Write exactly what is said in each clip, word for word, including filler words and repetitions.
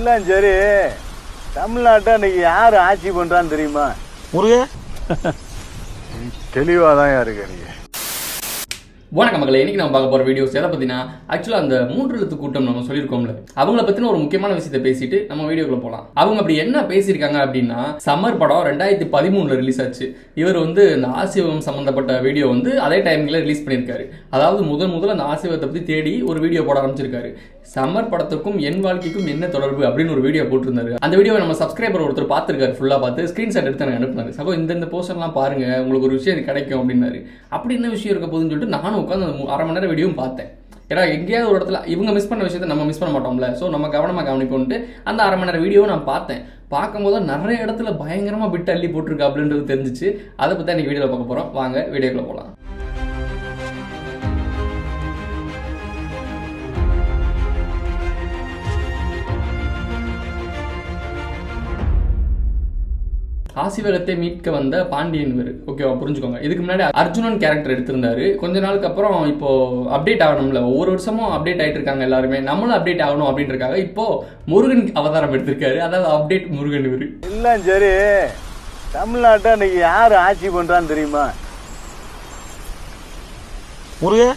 எல்லாம் சரி. தமிழ்நாட்டை இன்னைக்கு யாரு ஆட்சி பண்றான்னு தெரியுமா? முருக தெளிவாதான் இருக்கு. நீங்க வணக்கம் மக்களே, இன்னைக்கு நம்ம பார்க்க போற வீடியோஸ் எதை பத்தினா ஆக்சுவலா அந்த மூன்று எழுத்து கூட்டம் நம்ம சொல்லியிருக்கோம்ல, அவங்கள பத்தின ஒரு முக்கியமான விஷயத்தை பேசிட்டு நம்ம வீடியோக்குள்ள போலாம். அவங்க அப்படி என்ன பேசியிருக்காங்க அப்படின்னா, சம்மர் படம் ரெண்டாயிரத்தி பதிமூணுல ரிலீஸ் ஆச்சு. இவர் வந்து இந்த ஆசிவம் சம்பந்தப்பட்ட வீடியோ வந்து அதே டைம்ல ரிலீஸ் பண்ணியிருக்காரு. அதாவது முதல் முதல்ல அந்த ஆசிவத்தை பத்தி தேடி ஒரு வீடியோ போட ஆரம்பிச்சிருக்காரு. சம்மர் படத்துக்கும் என் வாழ்க்கைக்கும் என்ன தொடர்பு அப்படின்னு ஒரு வீடியோ போட்டிருந்தாரு. அந்த வீடியோ நம்ம சப்ஸ்கிரைபர் ஒருத்தர் பார்த்திருக்காரு, ஃபுல்லா பார்த்து ஸ்கிரீன்ஷாட் எடுத்து எனக்கு அனுப்புனாரு. சகோ இந்த இந்த போஸ்டர்லாம் பாருங்க, உங்களுக்கு ஒரு விஷயம் கிடைக்கும் அப்படின்னாரு. அப்படி என்ன விஷயம் இருக்க போகுதுன்னு சொல்லிட்டு நானும் உட்காந்து அந்த அரை மணி நேரம் வீடியோவும் பார்த்தேன். ஏன்னா எங்கேயாவது ஒரு இடத்துல இவங்க மிஸ் பண்ண விஷயத்தை நம்ம மிஸ் பண்ண மாட்டோம்ல, ஸோ நம்ம கவனமாக கவனிப்போன்ட்டு அந்த அரை மணி நேரம் வீடியோவும் நான் பார்த்தேன். பார்க்கும்போது நிறைய இடத்துல பயங்கரமா பிட்டு அள்ளி போட்டிருக்கு அப்படின்றது தெரிஞ்சிச்சு. அதை பற்றி இன்னைக்கு வீடியோவில் பார்க்க போகிறோம். வாங்க வீடியோக்குள்ள போகலாம். ஆசிவகத்தை மீட்க வந்த பாண்டியன் இவர். ஓகேவா, புரிஞ்சுக்கோங்க. இதுக்கு முன்னாடி அர்ஜுனன் கேரக்டர் எடுத்திருந்தாரு. கொஞ்ச நாளுக்கு அப்புறம் இப்போ அப்டேட் ஆகணும்ல, ஒவ்வொரு வருஷமும் அப்டேட் ஆயிட்டு இருக்காங்க எல்லாருமே, நம்மளும் அப்டேட் ஆகணும் அப்படின்றக்காக இப்போ முருகன் அவதாரம் எடுத்திருக்காரு. அதாவது அப்டேட் முருகன் இவர். எல்லாம் சரி. தமிழ்நாட்டை இன்னைக்கு யாரு ஆட்சி பண்றான்னு தெரியுமா? முருக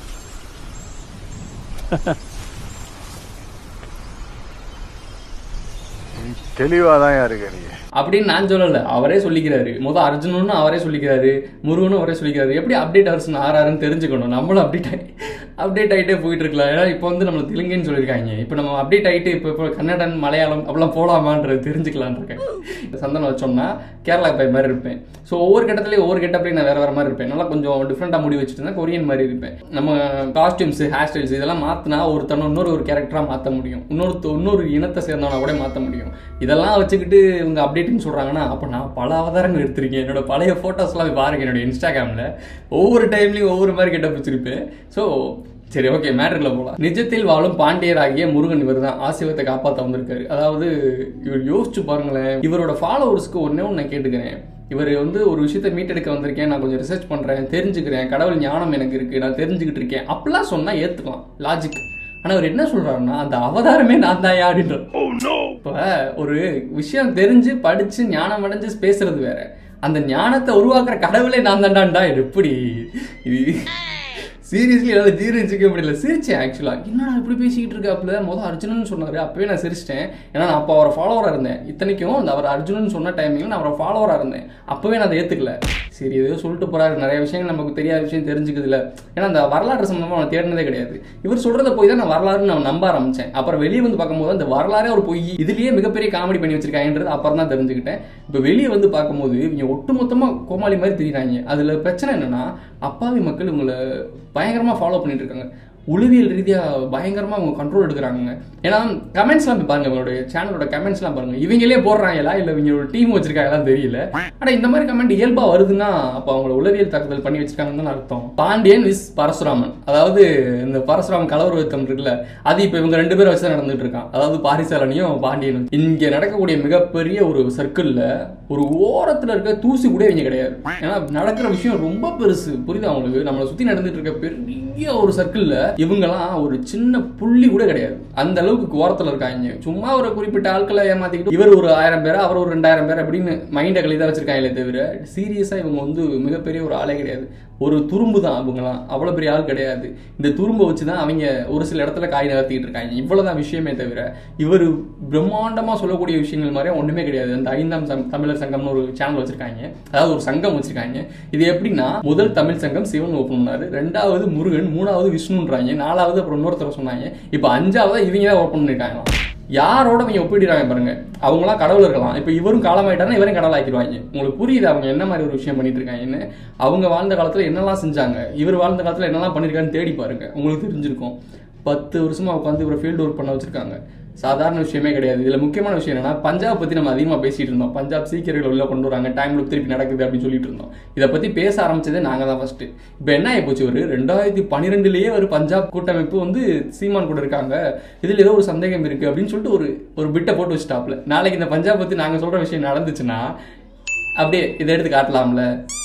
தெளிவாதான் இருக்கு. நீங்க அப்படின்னு நான் சொல்லல, அவரே சொல்லிக்கிறாரு. முதல் அர்ஜுனனும் அவரே சொல்லிக்கிறாரு, முருகனும் அவரே சொல்லிக்கிறாரு. எப்படி அப்டேட் வருஷன் ஆறாருன்னு தெரிஞ்சுக்கணும். நம்மளும் அப்டேட் ஆகி அப்டேட் ஆகிட்டே போயிட்டு இருக்கலாம். ஏன்னா இப்போ வந்து நம்ம தெலுங்குன்னு சொல்லியிருக்காங்க. இப்போ நம்ம அப்டேட் ஆகிட்டு இப்போ இப்போ கன்னடன் மலையாளம் அப்படிலாம் போகலாமான்றது தெரிஞ்சுக்கலான் இருக்கேன். சந்தனம் வச்சோம்னா கேரளா போய் மாதிரி இருப்பேன். ஸோ ஒவ்வொரு கட்டத்துலேயும் ஒவ்வொரு கட்டப்பலையும் நான் வேறு வேறு மாதிரி இருப்பேன். நல்லா கொஞ்சம் டிஃப்ரெண்ட்டாக முடி வச்சுட்டு இருந்தால் கொரியன் மாதிரி இருப்பேன். நம்ம காஸ்டியூம்ஸ், ஹேர் ஸ்டைல்ஸ் இதெல்லாம் மாற்றினா ஒருத்தனை இன்னொரு ஒரு கேரக்டராக மாற்ற முடியும். இன்னொரு இன்னொரு இனத்தை சேர்ந்தவனா கூட மாற்ற முடியும். இதெல்லாம் வச்சுக்கிட்டு இவங்க அப்டேட்னு சொல்கிறாங்கன்னா, அப்போ நான் பல அவதாரங்கள் எடுத்திருக்கேன். என்னோட பழைய ஃபோட்டோஸ்லாம் பாருங்க என்னோட இன்ஸ்டாகிராமில். ஒவ்வொரு டைம்லையும் ஒவ்வொரு மாதிரி கெட்ட வச்சிருப்பேன். ஸோ சரி, ஓகே, மேட்டர்ல போகலாம். நிஜத்தில் வாழும் பாண்டியராகிய முருகன் இவர் தான் ஆசிவத்தை காப்பாற்ற வந்திருக்காரு. அதாவது இவர் யோசிச்சு பாருங்களேன். இவரோட ஃபாலோவர்ஸ்க்கு ஒன்னே ஒன்று நான் கேட்டுக்கிறேன். இவர் வந்து ஒரு விஷயத்தை மீட்டெடுக்க வந்திருக்கேன், நான் கொஞ்சம் ரிசர்ச் பண்றேன், தெரிஞ்சுக்கிறேன், கடவுள் ஞானம் எனக்கு இருக்கு, நான் தெரிஞ்சுக்கிட்டு இருக்கேன் அப்படிலாம் சொன்னா ஏத்துக்கலாம், லாஜிக். ஆனா அவர் என்ன சொல்றாருன்னா, அந்த அவதாரமே நான் தான் அப்படின்ற. இப்ப ஒரு விஷயம் தெரிஞ்சு படிச்சு ஞானம் அடைஞ்சு பேசுறது வேற, அந்த ஞானத்தை உருவாக்குற கடவுளே நான் தான்டான்டா. எப்படி இது? சீரியஸ்லி என்னால் ஜீரணிச்சிக்க முடியல. சிரிச்சேன் ஆக்சுவலாக. என்னடா இப்படி பேசிக்கிட்டு இருக்காப்புல. மொதல் அர்ஜுனன் சொன்னார், அப்பவே நான் சிரிச்சிட்டேன். ஏன்னா நான் அப்போ அவரை ஃபாலோவராக இருந்தேன். இத்தனைக்கும் அந்த அவர் அர்ஜுனன் சொன்ன டைமிங்கில் நான் அவரை ஃபாலோவராக இருந்தேன். அப்போவே நான் அதை ஏற்றுக்கல. சரி, ஏதோ சொல்லிட்டு போறாரு, நிறைய விஷயங்கள் நமக்கு தெரியாத விஷயம் தெரிஞ்சுக்குது இல்லை. ஏன்னா அந்த வரலாறு சம்பந்தமாக அவனை தேடினதே கிடையாது. இவர் சொல்றதை போய் தான் நான் வரலாறுன்னு நான் நம்ப ஆரம்பிச்சேன். அப்புறம் வெளியே வந்து பார்க்கும்போது அந்த வரலாறே ஒரு பொய், இதுலேயே மிகப்பெரிய காமெடி பண்ணி வச்சிருக்காங்கன்றது அப்புறம் தான் தெரிஞ்சுக்கிட்டேன். இப்போ வெளியே வந்து பார்க்கும்போது இவங்க ஒட்டுமொத்தமாக கோமாளி மாதிரி தெரியுறாங்க. அதில் பிரச்சனை என்னன்னா, அப்பாவி மக்கள் இவங்களை பயங்கரமாக ஃபாலோ பண்ணிட்டு இருக்காங்க. உளவியல் ரீதியாக பயங்கரமாக அவங்க கண்ட்ரோல் எடுக்கிறாங்க. ஏன்னா கமெண்ட்ஸ்லாம் போய் பாருங்க, இவங்களுடைய சேனலோட கமெண்ட்ஸ்லாம் பாருங்க. இவங்களே போடுறாங்களா இல்லை இவங்களோட டீம் வச்சிருக்காங்கலாம் தெரியல. ஆனால் இந்த மாதிரி கமெண்ட் இயல்பாக வருதுன்னா அப்போ அவங்கள உளவியல் தாக்குதல் பண்ணி வச்சிருக்காங்கன்னு அர்த்தம். பாண்டியன் இஸ் பரசுராமன். அதாவது இந்த பரசுராமன் கலவரத்தம் இருக்குல்ல, அது இப்போ இவங்க ரெண்டு பேரும் வச்சு தான் நடந்துட்டு இருக்கான். அதாவது பாரிசாலனையும் பாண்டியனும். இங்கே நடக்கக்கூடிய மிகப்பெரிய ஒரு சர்க்கிளில் ஒரு ஓரத்தில் இருக்க தூசி கூட இவங்க கிடையாது. ஏன்னா நடக்கிற விஷயம் ரொம்ப பெருசு, புரியுது அவங்களுக்கு. நம்மளை சுற்றி நடந்துட்டு இருக்க பெரிய ஒரு சர்க்கிளில் இவங்கெல்லாம் ஒரு சின்ன புள்ளி கூட கிடையாது. அந்த அளவுக்கு ஓரத்தில் இருக்காங்க. சும்மா ஒரு குறிப்பிட்ட ஆட்களை ஏமாத்திக்கிட்டு இவர் ஒரு ஆயிரம் பேர், அவர் ஒரு ரெண்டாயிரம் பேர் அப்படின்னு மைண்டை கழிதான் வச்சிருக்காங்களே தவிர சீரியஸா இவங்க வந்து மிகப்பெரிய ஒரு ஆளே கிடையாது. ஒரு துரும்பு தான் அவங்கலாம், அவ்வளோ பெரிய ஆள் கிடையாது. இந்த துரும்பை வச்சு தான் அவங்க ஒரு சில இடத்துல காய் நகர்த்திக்கிட்டு இருக்காங்க. இவ்வளோதான் விஷயமே தவிர இவர் பிரம்மாண்டமாக சொல்லக்கூடிய விஷயங்கள் மாதிரியே ஒன்றுமே கிடையாது. அந்த ஐந்தாம் தமிழர் சங்கம்னு ஒரு சேனல் வச்சிருக்காங்க, அதாவது ஒரு சங்கம் வச்சிருக்காங்க. இது எப்படின்னா, முதல் தமிழ் சங்கம் சிவன் ஓப்பன் பண்ணாரு, ரெண்டாவது முருகன், மூணாவது விஷ்ணுன்றாங்க, நாலாவது அப்புறம் இன்னொருத்தர சொன்னாங்க, இப்போ அஞ்சாவது இவங்க தான் ஓப்பன் பண்ணிருக்காங்களாம். யாரோட இவங்க ஒப்பிடுறாங்க பாருங்க. அவங்களாம் கடவுள் இருக்கலாம், இப்போ இவரும் காலமாயிட்டாருன்னா இவரையும் கடவுள் ஆக்கிடுவாங்க. உங்களுக்கு புரியுது அவங்க என்ன மாதிரி ஒரு விஷயம் பண்ணிட்டு இருக்காங்கன்னு? அவங்க வாழ்ந்த காலத்துல என்னெல்லாம் செஞ்சாங்க, இவர் வாழ்ந்த காலத்துல என்னெல்லாம் பண்ணிருக்கான்னு தேடி பாருங்க, உங்களுக்கு தெரிஞ்சிருக்கும். பத்து வருஷமா உட்காந்து இவரை ஃபீல்டு ஒர்க் பண்ண வச்சிருக்காங்க. சாதாரண விஷயமே கிடையாது. இதுல முக்கியமான விஷயம் என்னன்னா, பஞ்சாப் பத்தி நம்ம அதிகமா பேசிட்டு இருந்தோம். பஞ்சாப் சீக்கியர்கள் உள்ள கொண்டு வராங்க, டைம் லூப் திருப்பி நடக்குது அப்படின்னு சொல்லிட்டு இருந்தோம். இதை பத்தி பேச ஆரம்பிச்சதே நாங்க தான் ஃபர்ஸ்ட். இப்போ என்ன ஆகி போச்சு, ஒரு ரெண்டாயிரத்தி பன்னிரெண்டுலயே ஒரு பஞ்சாப் கூட்டமைப்பு வந்து சீமான் கூட இருக்காங்க, இதுல ஏதோ ஒரு சந்தேகம் இருக்கு அப்படின்னு சொல்லிட்டு ஒரு ஒரு பிட்டை போட்டு வச்சுட்டாப்ல. நாளைக்கு இந்த பஞ்சாப் பத்தி நாங்க சொல்ற விஷயம் நடந்துச்சுன்னா அப்படியே இதை எடுத்து காட்டலாம்ல.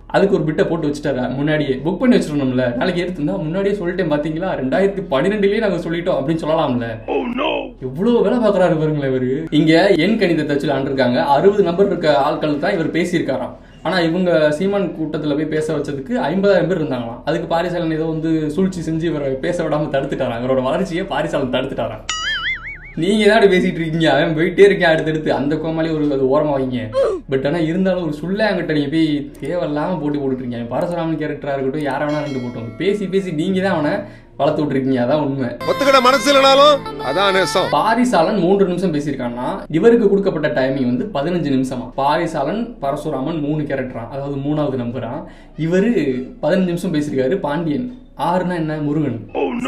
அதுக்கு ஒரு பிட்டை போட்டு வச்சுட்டாரா முன்னாடியே புக் பண்ணி வச்சிருந்தோம்ல, நாளைக்கு எடுத்துருந்தா முன்னாடியே சொல்லிட்டேன் பாத்தீங்களா, ரெண்டாயிரத்தி பன்னிரெண்டுலயே நாங்க சொல்லிட்டோம் அப்படின்னு சொல்லலாம்ல. எவ்வளவு வேலை பாக்குறாரு பாருங்களேன் இவரு. இங்க எண் கணிதத்தை வச்சு விளாண்டுருக்காங்க. அறுபது நம்பர் இருக்க ஆட்கள் தான் இவர் பேசியிருக்காராம். ஆனா இவங்க சீமான் கூட்டத்துல போய் பேச வச்சதுக்கு ஐம்பதாயிரம் பேர் இருந்தாங்களாம். அதுக்கு பாரிசாலன் ஏதோ வந்து சூழ்ச்சி செஞ்சு இவரை பேச விடாம தடுத்துட்டாராம். இவரோட வளர்ச்சியை பாரிசாலன் தடுத்துட்டாராம். நீங்க தான் பேசிட்டு இருக்கீங்க, அவன் போயிட்டே இருக்கேன் அடுத்தடுத்து, அந்த கோமாளி ஒரு அது ஓரமா வைங்க. பட் ஆனா இருந்தாலும் ஒரு சுள்ளையாங்கிட்ட நீங்க போய் தேவையில்லாம போட்டி போட்டுட்டு இருக்கீங்க. பரசுராமன் கேரக்டரா இருக்கட்டும், யார வேணா ரெண்டு போட்டோம் பேசி பேசி நீங்க தான் அவனை வளர்த்து விட்டுருக்கீங்க. அதான் உண்மை. ஒத்துக்கிட மனசு இல்லனாலும் அதான் நேசம். பாரிசாலன் மூன்று நிமிஷம் பேசியிருக்கான்னா இவருக்கு கொடுக்கப்பட்ட டைமிங் வந்து பதினஞ்சு நிமிஷமா. பாரிசாலன் பரசுராமன் மூணு கேரக்டரா, அதாவது மூணாவது நம்பரா. இவரு பதினஞ்சு நிமிஷம் பேசியிருக்காரு. பாண்டியன் ஆறுனா என்ன, முருகன்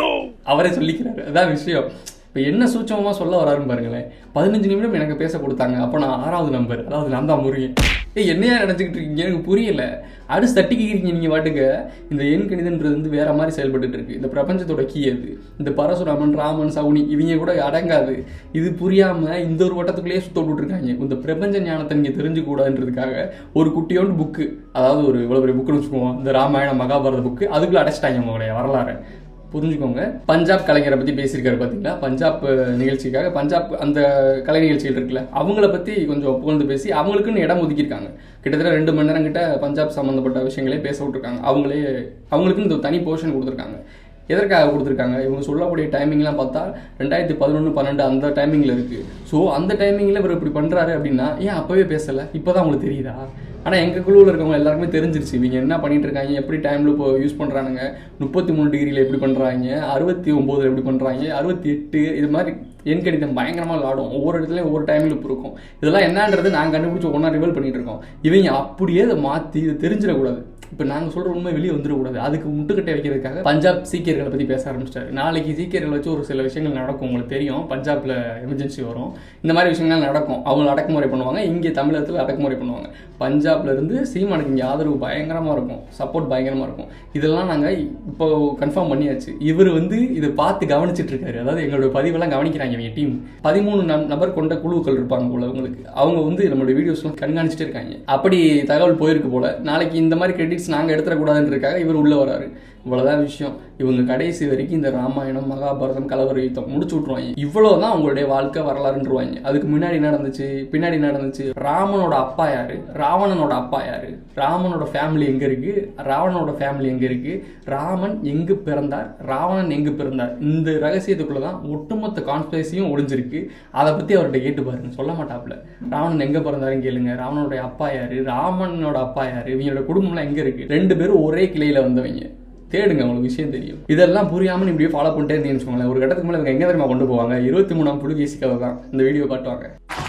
அவரே சொல்லிக்கிறாரு. அதான் விஷயம். இப்போ என்ன சூட்சமாக சொல்ல வராருன்னு பாருங்களேன். பதினஞ்சு நிமிடம் எனக்கு பேச கொடுத்தாங்க, அப்போ நான் ஆறாவது நம்பர், அதாவது நான் தான் முருகன். ஏய் என்னையா நினச்சிக்கிட்டு இருக்கீங்க, எனக்கு புரியல. அடுத்து தட்டிக்கிறீங்க நீங்கள் வாட்டுக்க. இந்த எண் கணிதன்றது வந்து வேற மாதிரி செயல்பட்டு இருக்கு. இந்த பிரபஞ்சத்தோட கீ அது. இந்த பரசுராமன், ராமன், சவுனி இவங்க கூட அடங்காது. இது புரியாம இந்த ஒரு வட்டத்துக்குள்ளேயே சுத்த விட்டுருக்காங்க. இந்த பிரபஞ்ச ஞானத்தை நீங்க தெரிஞ்சுக்கூடாதுன்றதுக்காக ஒரு குட்டியோண்டு புக்கு, அதாவது ஒரு இவ்வளவு பெரிய புக்குன்னு வச்சுக்குவோம், இந்த ராமாயண மகாபாரத புக்கு, அதுக்குள்ள அடைச்சிட்டாங்க உங்களுடைய வரலாறு. புரிஞ்சுக்கோங்க. பஞ்சாப் கலைஞரை பத்தி பேசியிருக்காரு பாத்தீங்களா, பஞ்சாப் நிகழ்ச்சிக்காக. பஞ்சாப் அந்த கலை நிகழ்ச்சிகள் இருக்குல்ல, அவங்கள பத்தி கொஞ்சம் புகழ்ந்து பேசி அவங்களுக்குன்னு இடம் ஒதுக்கியிருக்காங்க. கிட்டத்தட்ட ரெண்டு மணி நேரம் கிட்ட பஞ்சாப் சம்பந்தப்பட்ட விஷயங்களே பேச விட்டுருக்காங்க. அவங்களே அவங்களுக்குன்னு இந்த தனி போர்ஷன் கொடுத்துருக்காங்க. எதற்காக கொடுத்துருக்காங்க, இவங்க சொல்லக்கூடிய டைமிங்லாம் பார்த்தா ரெண்டாயிரத்தி பதினொன்று பன்னெண்டு அந்த டைமிங்கில் இருக்குது. ஸோ அந்த டைமிங்கில் இவர் இப்படி பண்ணுறாரு அப்படின்னா ஏன் அப்போவே பேசலை, இப்போ தான் உங்களுக்கு தெரியுதா? ஆனால் எங்கள் குழுவில் இருக்கவங்க எல்லாருக்குமே தெரிஞ்சிருச்சு இவங்க என்ன பண்ணிட்டு இருக்காங்க, எப்படி டைமில் இப்போ யூஸ் பண்ணுறானுங்க. முப்பத்தி மூணு டிகிரியில் எப்படி பண்ணுறாங்க, அறுபத்தி ஒம்போதில் எப்படி பண்ணுறாங்க, அறுபத்தி எட்டு இது மாதிரி எண் கணிதம் பயங்கரமாக விளாடும். ஒவ்வொரு இடத்துலையும் ஒவ்வொரு டைமில் இப்போ இருக்கும். இதெல்லாம் என்னன்றது நாங்கள் கண்டுபிடிச்சி ஒன்றா ரிவல் பண்ணிட்டு இருக்கோம். இவங்க அப்படியே அதை மாற்றி இதை தெரிஞ்சிடக்கூடாது. இப்போ நாங்கள் சொல்கிற உண்மை வெளியே வந்துடக்கூடாது. அதுக்கு முட்டுக்கட்டை வைக்கிறதுக்காக பஞ்சாப் சீக்கியர்களை பற்றி பேச ஆரம்பிச்சிட்டாரு. நாளைக்கு சீக்கியர்கள் வச்சு ஒரு சில விஷயங்கள் நடக்கும். உங்களுக்கு தெரியும், பஞ்சாபில் எமர்ஜென்சி வரும், இந்த மாதிரி விஷயங்கள் நடக்கும். அவங்க அடக்குமுறை பண்ணுவாங்க, இங்கே தமிழகத்தில் அடக்குமுறை பண்ணுவாங்க. பஞ்சாப்ல இருந்து சீமானுக்கு இங்கே ஆதரவு பயங்கரமாக இருக்கும், சப்போர்ட் பயங்கரமாக இருக்கும். இதெல்லாம் நாங்கள் இப்போ கன்ஃபார்ம் பண்ணியாச்சு. இவர் வந்து இதை பார்த்து கவனிச்சிட்டு இருக்காரு. அதாவது எங்களோட பதிவெல்லாம் கவனிக்கிறாங்க இவங்க டீம். பதிமூணு நபர் கொண்ட குழுக்கள் இருப்பாங்க போல உங்களுக்கு. அவங்க வந்து நம்மளோட வீடியோஸ்லாம் கண்காணிச்சுட்டு இருக்காங்க. அப்படி தகவல் போயிருக்கு போல. நாளைக்கு இந்த மாதிரி கிரெடிட்ஸ் நாங்கள் எடுத்துடக்கூடாதுன்றதுக்காக இவர் உள்ள வராரு. இவ்வளவுதான் விஷயம். இவங்க கடைசி வரைக்கும் இந்த ராமாயணம், மகாபாரதம், கலவர யுத்தம் முடிச்சு விட்டுருவாங்க. இவ்வளவுதான் அவங்களுடைய வாழ்க்கை வரலாறுன்றுவாங்க. அதுக்கு முன்னாடி நடந்துச்சு, பின்னாடி நடந்துச்சு. ராமனோட அப்பா யாரு, ராவணனோட அப்பா யாரு, ராமனோட ஃபேமிலி எங்க இருக்கு, ராவணனோட ஃபேமிலி எங்க இருக்கு, ராமன் எங்கு பிறந்தார், ராவணன் எங்கு பிறந்தார், இந்த ரகசியத்துக்குள்ளதான் ஒட்டுமொத்த கான்ஸ்பிரசியும் ஒளிஞ்சிருக்கு. அதை பத்தி அவர்கிட்ட கேட்டு பாருங்க, சொல்ல மாட்டாப்ல. ராவணன் எங்க பிறந்தாருன்னு கேளுங்க, ராவணனோட அப்பா யாரு, ராமனோட அப்பா யாரு, இவங்களோட குடும்பம்லாம் எங்க இருக்கு, ரெண்டு பேரும் ஒரே கிளையில வந்தவங்க. தேடுங்க, உங்களுக்கு விஷயம் தெரியும். இதெல்லாம் புரியாமல் இப்படியே ஃபாலோ பண்ணிட்டே இருந்தீங்கன்னு வச்சுக்கோங்களேன், ஒரு கட்டத்துக்கு மேலே இவங்க எங்கே தெரியுமா கொண்டு போவாங்க, இருபத்தி மூணாம் புலிகேசி கதை தான் இந்த வீடியோ காட்டுவாங்க.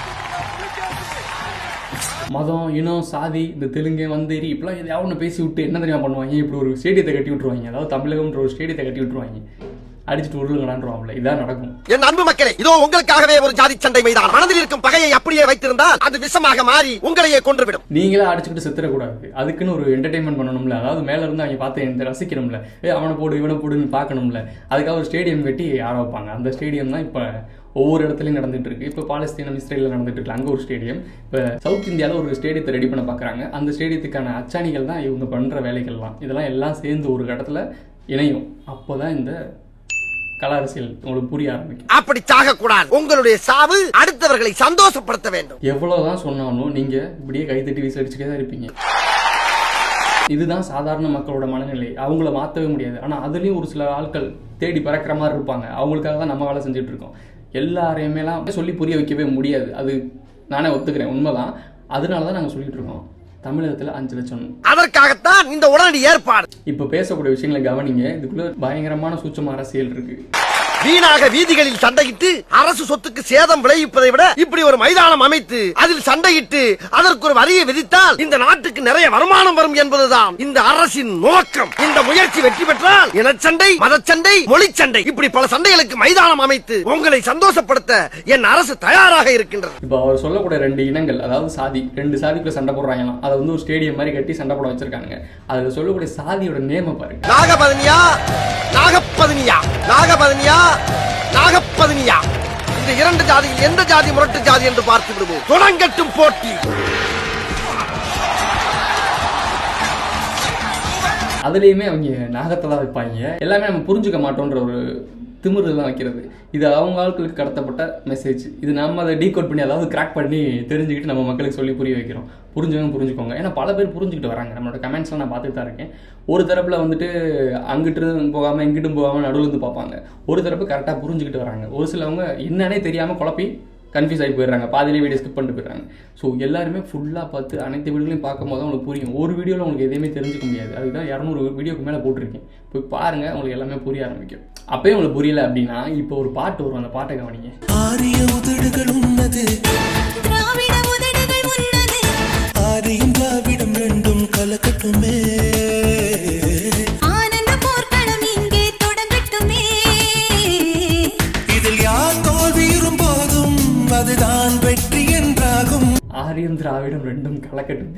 மதம், இனம், சாதி, இந்த தெலுங்கு வந்தேரி இப்பெல்லாம் எதாவது ஒன்று பேசி விட்டு என்ன தெரியுமா பண்ணுவாங்க, இப்படி ஒரு ஸ்டேடியத்தை கட்டி விட்டுருவாங்க. அதாவது தமிழகம்ன்ற ஒரு ஸ்டேடியத்தை கட்டி விட்டுருவாங்க, அடிச்சுட்டு உருளுங்கடான்றாங்களே. இதான் நடக்கும். என் அன்பு மக்களே, இதோ உங்களுக்காகவே ஒரு ஜாதி சண்டை மைதானம். மனதில் இருக்கும் பகையை அப்படியே வைத்திருந்தால் அது விஷமாக மாறி உங்களையே கொன்றுவிடும். நீங்களே அடிச்சுக்கிட்டு செத்துடக்கூடாது. அதுக்குன்னு ஒரு என்டர்டைன்மெண்ட் பண்ணணும்ல. அதாவது மேல இருந்து அவங்க பார்த்து ரசிக்கணும்ல, ஏ அவனை போடு இவனை போடுன்னு பார்க்கணும்ல. அதுக்காக ஒரு ஸ்டேடியம் கட்டி ஆட வைப்பாங்க. அந்த ஸ்டேடியம் தான் இப்போ ஒவ்வொரு இடத்துலையும் நடந்துட்டு இருக்கு. இப்போ பாலஸ்தீனம், இஸ்ரேலில் நடந்துட்டு இருக்கு அங்கே ஒரு ஸ்டேடியம். இப்போ சவுத் இந்தியாவில் ஒரு ஸ்டேடியத்தை ரெடி பண்ண பார்க்குறாங்க. அந்த ஸ்டேடியத்துக்கான அச்சாணிகள் தான் இவங்க பண்ணுற வேலைகள்லாம். இதெல்லாம் எல்லாம் சேர்ந்து ஒரு இடத்துல இணையும். அப்போதான் இந்த கல அரசியல் உங்களுக்கு புரிய ஆரம்பிக்கும். அப்படி சாக கூடாது. உங்களுடைய சாவு அடுத்தவர்களை சந்தோஷப்படுத்த வேண்டும். எவ்வளவுதான் சொன்னாலும் நீங்க இப்படியே கைத்தட்டி வீசடிச்சுட்டே தான் இருப்பீங்க. இதுதான் சாதாரண மக்களோட மனநிலை. அவங்கள மாற்றவே முடியாது. ஆனா அதுலயும் ஒரு சில ஆட்கள் தேடி பறக்கிற மாதிரி இருப்பாங்க. அவங்களுக்காக தான் நம்ம வேலை செஞ்சுட்டு இருக்கோம். எல்லாரையுமேலாம் சொல்லி புரிய வைக்கவே முடியாது. அது நானே ஒத்துக்கிறேன், உண்மைதான். அதனாலதான் நாங்க சொல்லிட்டு இருக்கோம் தமிழகத்துல அஞ்சு லட்சம். அதற்காகத்தான் இந்த உடனடி ஏற்பாடு. இப்ப பேசக்கூடிய விஷயங்களை கவனிங்க. இதுக்குள்ள பயங்கரமான சூட்சம அரசியல் இருக்கு. வீணாக வீதிகளில் சண்டையிட்டு அரசு சொத்துக்கு சேதம் விளைவிப்பதை விட இப்படி ஒரு மைதானம் அமைத்து அதில் சண்டையிட்டு அதற்கு ஒரு வரியை விதித்தால் இந்த நாட்டுக்கு நிறைய வருமானம் வரும் என்பதுதான் இந்த அரசின் நோக்கம். இந்த முயற்சி வெற்றி பெற்றால் இனச்சண்டை, மதச்சண்டை, மொழி சண்டை, இப்படி பல சண்டைகளுக்கு மைதானம் அமைத்து உங்களை சந்தோஷப்படுத்த என் அரசு தயாராக இருக்கின்றது. இப்ப அவர் சொல்லக்கூடிய ரெண்டு இனங்கள், அதாவது சாதி, ரெண்டு சாதிக்குள்ள சண்டை போடுறாங்களாம். அதை வந்து ஒரு ஸ்டேடியம் மாதிரி கட்டி சண்டை போட வச்சிருக்காங்க. அதுல சொல்லக்கூடிய சாதியோட நேம பாருங்க. நாகபதனியா, நாகப்பதனியா, நாகபதனியா, நாகப்பதனியா. இந்த இரண்டு ஜாதியில் எந்த ஜாதி முரட்டு ஜாதி என்று பார்த்து விடுவோம். தொடங்கட்டும் போட்டி. அதுலேயுமே அவங்க நாகத்தை தான் வைப்பாங்க. எல்லாமே நம்ம புரிஞ்சுக்க மாட்டோன்ற ஒரு திமிரு தான் வைக்கிறது. இது அவங்க ஆட்களுக்கு கடத்தப்பட்ட மெசேஜ். இது நம்ம அதை டீகோட் பண்ணி அதாவது கிராக் பண்ணி தெரிஞ்சுக்கிட்டு நம்ம மக்களுக்கு சொல்லி புரிய வைக்கிறோம். புரிஞ்சவங்க புரிஞ்சுக்கோங்க. ஏன்னா பல பேர் புரிஞ்சுக்கிட்டு வராங்க. நம்மளோட கமெண்ட்ஸ்லாம் நான் பார்த்துட்டு தான் இருக்கேன். ஒரு தரப்பில் வந்துட்டு அங்கிட்டு போகாமல் எங்கிட்டும் போகாமல் நடுவில் இருந்து பார்ப்பாங்க. ஒரு தரப்பு கரெக்டாக புரிஞ்சுக்கிட்டு வராங்க. ஒரு சிலவங்க என்னன்னே தெரியாமல் குழப்பி கன்ஃபியூஸ் ஆகி போயிடுறாங்க. பாதியிலே வீடியோ ஸ்கிப் பண்ணிட்டு போயிடுறாங்க. ஸோ எல்லாருமே ஃபுல்லாக பார்த்து அனைத்து வீடியோலையும் பார்க்கும் போது உங்களுக்கு புரியும். ஒரு வீடியோவில் உங்களுக்கு எதையுமே தெரிஞ்சுக்க முடியாது. அதுதான் இரநூறு வீடியோக்கு மேலே போட்டிருக்கேன். போய் பாருங்கள், உங்களுக்கு எல்லாமே புரிய ஆரம்பிக்கும். அப்போயும் உங்களுக்கு புரியல அப்படின்னா இப்போ ஒரு பாட்டு வரும், அந்த பாட்டை கவனிங்க. ஆரிய உதடுகள் உன்னது திராவிட உதடுகள் உன்னது ஆரியும் திராவிடம் ரெண்டும் கலக்கட்டுமே ஆனந்த போர்க்களம் இங்கே தொடங்கட்டுமே இதில் யார் தோல்வியும் போதும் அதுதான் வெற்றி என்றாகும். ஆரியம் திராவிடம் ரெண்டும் கலக்கட்டுமே.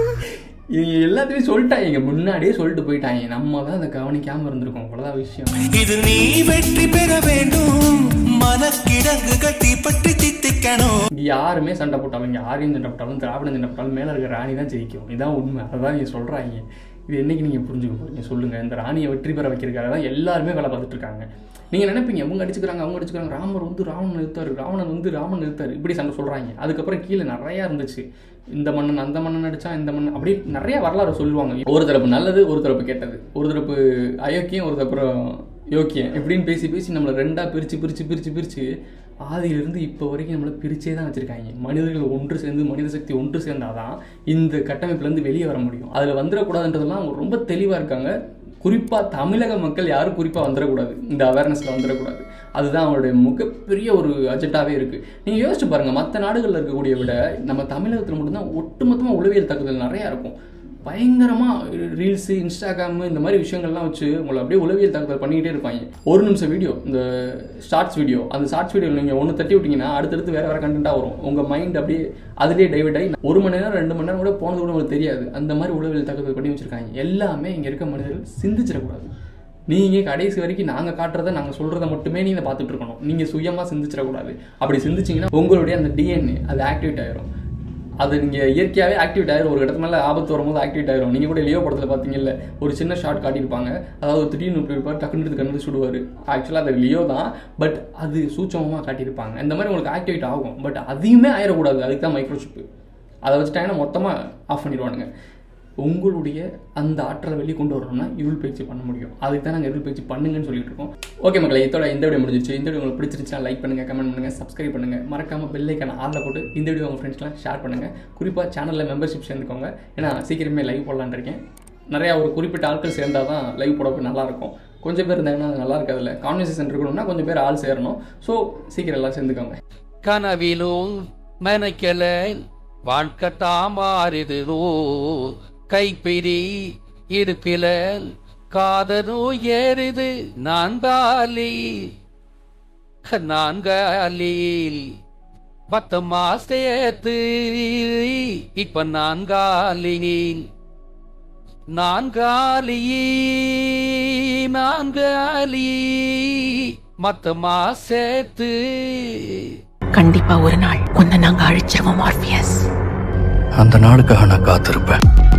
இவங்க எல்லாத்தையும் சொல்லிட்டாங்க, முன்னாடியே சொல்லிட்டு போயிட்டாங்க. நம்ம தான் அதை கவனிக்காம இருந்திருக்கோம். அவ்வளோதான் விஷயம். இது நீ வெற்றி பெற வேண்டும் மனக்கிடங்கு கட்டி பட்டு தித்திக்கணும். யாருமே சண்டை போட்டாலும், இங்கே ஆரியம் சண்டை போட்டாலும் திராவிடம் சண்டை போட்டாலும் மேலே இருக்கிற ராணி தான் ஜெயிக்கும். இதான் உண்மை. அதான் நீங்கள் சொல்கிறாங்க. இது என்னைக்கு நீங்கள் புரிஞ்சுக்க போறீங்க சொல்லுங்கள். இந்த ராணியை வெற்றி பெற வைக்கிறதுக்காக தான் எல்லாருமே வேலை பார்த்துட்டு இருக்காங்க. நீங்கள் நினைப்பீங்க அவங்க அடிச்சுக்கிறாங்க அவங்க அடிச்சுக்கிறாங்க ராமர் வந்து ராவணன் நிறுத்தாரு, ராவணன் வந்து ராமன் நிறுத்தாரு, இப்படி சண்டை சொல்கிறாங்க. அதுக்கப்புறம் கீழே நிறையா இருந்துச்சு. இந்த மன்னன் அந்த மன்னன் அடித்தா இந்த மன்னன் அப்படி நிறைய வரலாறு சொல்லுவாங்க. ஒரு தரப்பு நல்லது, ஒரு தரப்பு கெட்டது, ஒரு தரப்பு அயோக்கியம், ஒரு தரப்பு யோக்கியம், இப்படின்னு பேசி பேசி நம்மளை ரெண்டாக பிரித்து பிரித்து பிரித்து பிரித்து ஆதியிலிருந்து இப்போ வரைக்கும் நம்மளை பிரிச்சே தான் வச்சுருக்காங்க. மனிதர்கள் ஒன்று சேர்ந்து மனித சக்தி ஒன்று சேர்ந்தாதான் இந்த கட்டமைப்புலேருந்து வெளியே வர முடியும். அதில் வந்துடக்கூடாதுன்றதெல்லாம் அவங்க ரொம்ப தெளிவாக இருக்காங்க. குறிப்பாக தமிழக மக்கள் யாரும் குறிப்பாக வந்துடக்கூடாது, இந்த அவேர்னஸில் வந்துடக்கூடாது. அதுதான் அவங்களுடைய மிகப்பெரிய ஒரு அஜெண்டாவே இருக்குது. நீங்கள் யோசிச்சு பாருங்கள், மற்ற நாடுகளில் இருக்கக்கூடிய விட நம்ம தமிழகத்தில் மட்டும்தான் ஒட்டுமொத்தமாக உளவியல் தாக்குதல் நிறையா இருக்கும். பயங்கரமாக ரீல்ஸு இன்ஸ்டாகிராமு இந்த மாதிரி விஷயங்கள்லாம் வச்சு உங்களை அப்படியே உளவியல் தாக்குதல் பண்ணிக்கிட்டே இருப்பாங்க. ஒரு நிமிஷம் வீடியோ, இந்த ஷார்ட்ஸ் வீடியோ, அந்த ஷார்ட்ஸ் வீடியோ நீங்கள் ஒன்று தட்டி விட்டிங்கன்னா அடுத்தடுத்து வேறு வேறு கண்டென்ட்டாக வரும். உங்கள் மைண்ட் அப்படியே அதுலேயே டைவர்ட் ஆகி ஒரு மணி நேரம் ரெண்டு மணி நேரம் கூட போனது கூட உங்களுக்கு தெரியாது. அந்த மாதிரி உளவியல் தாக்குதல் பண்ணி வச்சுருக்காங்க. எல்லாமே இங்கே இருக்க மனிதர்கள் சிந்திச்சிடக்கூடாது. நீங்கள் கடைசி வரைக்கும் நாங்கள் காட்டுறதை நாங்கள் சொல்கிறத மட்டுமே நீங்கள் பார்த்துட்டு இருக்கணும். நீங்கள் சுயமாக சிந்திச்சிடக்கூடாது. அப்படி சிந்திச்சிங்கன்னா உங்களுடைய அந்த டிஎன்ஏ அது ஆக்டிவேட் ஆகிரும். அது நீங்கள் இயற்கையாகவே ஆக்டிவேட் ஆகிரும். ஒரு இடத்துல மேலே ஆபத்து வரும்போது ஆக்டிவேட் ஆகிரும். நீங்கள் கூட லியோ படத்தில் பார்த்தீங்கல்ல, ஒரு சின்ன ஷார்ட் காட்டியிருப்பாங்க. அதாவது திடீர்னு இப்படி இருப்பார், டக்குன்னு கண்டு சுடுவார். ஆக்சுவலாக அது லியோ தான், பட் அது சூட்சமமாக காட்டியிருப்பாங்க. இந்த மாதிரி உங்களுக்கு ஆக்டிவேட் ஆகும். பட் அதையுமே ஆயிடக்கூடாது. அதுக்கு தான் மைக்ரோசிப்பு. அதை வச்சுட்டாங்கன்னா மொத்தமாக ஆஃப் பண்ணிடுவானுங்க. உங்களுடைய அந்த ஆற்றலை வெளியே கொண்டு வரணும்னா இருள் பயிற்சி பண்ண முடியும். அதுக்கு தான் நாங்கள் இருள் பயிற்சி பண்ணுங்கன்னு சொல்லிட்டு இருக்கோம். ஓகே மக்களை, இதோட இந்த வீடியோ முடிஞ்சிச்சு. இந்த வீடியோ உங்களுக்கு பிடிச்சிருந்துச்சுன்னா லைக் பண்ணுங்கள், கமெண்ட் பண்ணுங்கள், சப்ஸ்கிரைப் பண்ணுங்கள். மறக்காமல் பெல் ஐக்கான ஆளில் போட்டு இந்த வீடியோ உங்கள் ஃப்ரெண்ட்ஸ்லாம் ஷேர் பண்ணுங்கள். குறிப்பாக சேனலில் மெம்பர்ஷிப் சேர்ந்துக்கோங்க. ஏன்னா சீக்கிரமே லைவ் போடலான்னு இருக்கேன். நிறையா ஒரு குறிப்பிட்ட ஆட்கள் சேர்ந்தால் தான் லைவ் போட நல்லாயிருக்கும். கொஞ்சம் பேர் இருந்தாங்கன்னா அது நல்லா இருக்காதுல்ல. கான்வர்சேஷன் இருக்கணும்னா கொஞ்சம் பேர் ஆள் சேரணும். ஸோ சீக்கிரம் எல்லாம் சேர்ந்துக்கோங்க. கனவிலும் மெனக்கல வாழ்க்கத்தா மாறுதோ கைப்பிடி இருப்பில காதலோ ஏறுது நான்காலி நான்காலில் பத்தமா சேர்த்து இப்ப நான்காலில் நான்காலி நான்காலி மத்தமா சேர்த்து கண்டிப்பா ஒரு நாள் உன்னை நாங்க அழிச்சிருவோம் மார்பியஸ். அந்த நாளுக்காக நான் காத்திருப்பேன்.